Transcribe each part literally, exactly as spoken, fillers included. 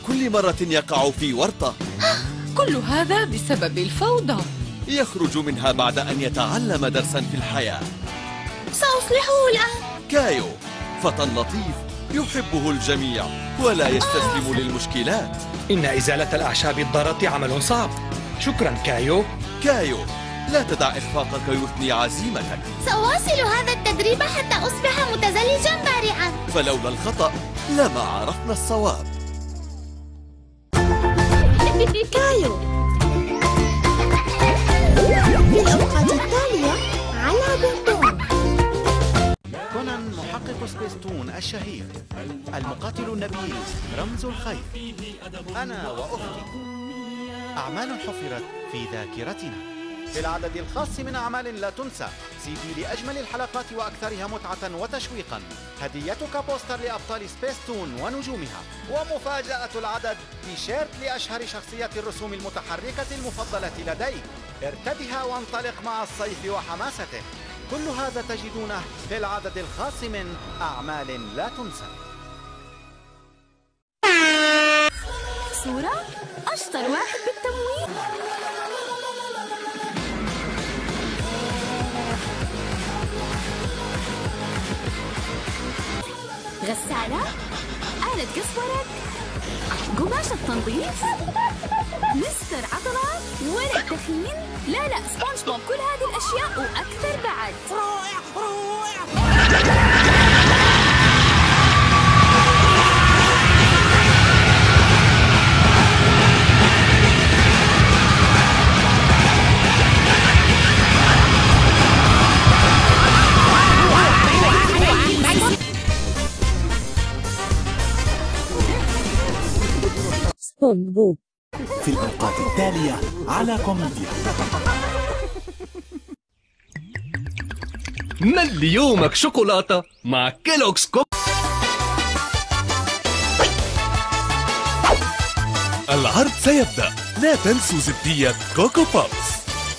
كل مرة يقع في ورطة. كل هذا بسبب الفوضى. يخرج منها بعد أن يتعلم درسا في الحياة. سأصلحه الآن. كايو فتى لطيف يحبه الجميع ولا يستسلم للمشكلات. إن إزالة الأعشاب الضارة عمل صعب. شكرا كايو. كايو لا تدع إخفاقك يثني عزيمتك. سأواصل هذا التدريب حتى أصبح متزلجا بارعا. فلولا الخطأ لما عرفنا الصواب. كايو في الأوقات التالية على بونبون. كونان محقق سبيستون الشهير، المقاتل النبيل رمز الخير، أنا وأختي، أعمال حفرت في ذاكرتنا. في العدد الخاص من أعمال لا تنسى، سي دي لأجمل الحلقات وأكثرها متعة وتشويقا، هديتك بوستر لأبطال سبيستون ونجومها، ومفاجأة العدد تيشيرت لأشهر شخصيات الرسوم المتحركة المفضلة لديك. ارتدها وانطلق مع الصيف وحماسته. كل هذا تجدونه في العدد الخاص من أعمال لا تنسى. صورة أشطر واحد بالتموين. غسالة، آلة قص ورق، قماشة تنظيف، مستر عطرات، ورق تخين. لا لا سبونج بوب، كل هذه الأشياء وأكثر بعد. رائع رائع. سبونج بوب في الأوقات التالية على كوميديا. ملي يومك شوكولاتة مع كيلوغز كوب. العرض سيبدأ، لا تنسوا زبدية كوكو بوبس.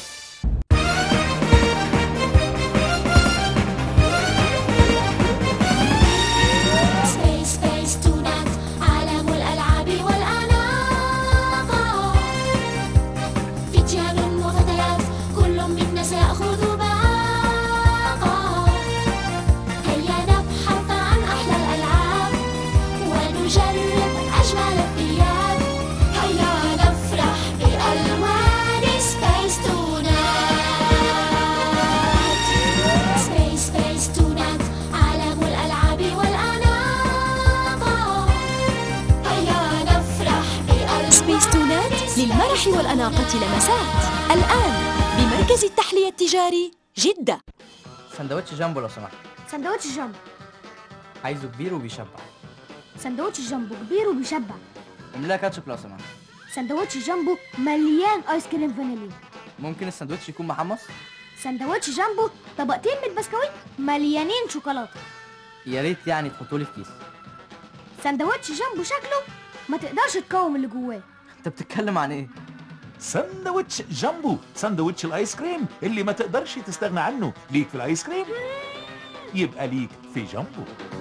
للمرح والأناقة لمسات، الآن بمركز التحلية التجاري جدة. سندوتش جامبو لو سمحت. سندوتش جامبو. عايزه كبير وبيشبع. سندوتش جامبو كبير وبيشبع. املاها كاتشب لو سمحت. سندوتش جامبو مليان آيس كريم فانيليا. ممكن السندوتش يكون محمص؟ سندوتش جامبو طبقتين من البسكويت مليانين شوكولاتة. يا ريت يعني تحطولي في كيس. سندوتش جامبو شكله ما تقدرش تقاوم اللي جواه. انت بتتكلم عن ايه؟ سندوتش جامبو، سندوتش الايس كريم اللي ما تقدرش تستغنى عنه. ليك في الايس كريم يبقى ليك في جامبو.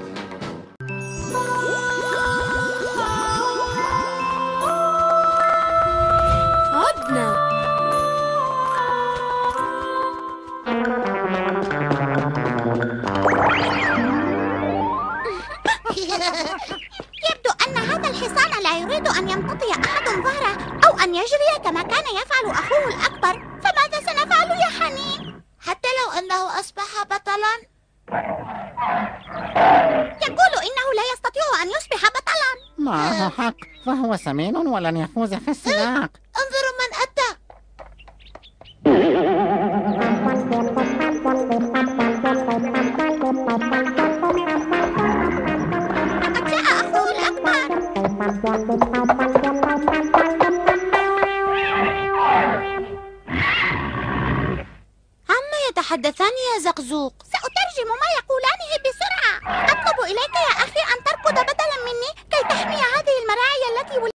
عدنا. يبدو أن هذا الحصان لا يريد أن يمتطي أحد ظهره أو أن يجري كما كان يفعل أخوه الأكبر. فماذا سنفعل يا حنين؟ حتى لو أنه أصبح بطلا؟ يقول إنه لا يستطيع أن يصبح بطلا. معه حق، فهو سمين ولن يفوز في السباق. انظروا من أتى. قد جاء أخوه الأكبر. عما يتحدثان يا زقزوق؟ سأترجم ما يقولانه بسرعة. أطلب إليك يا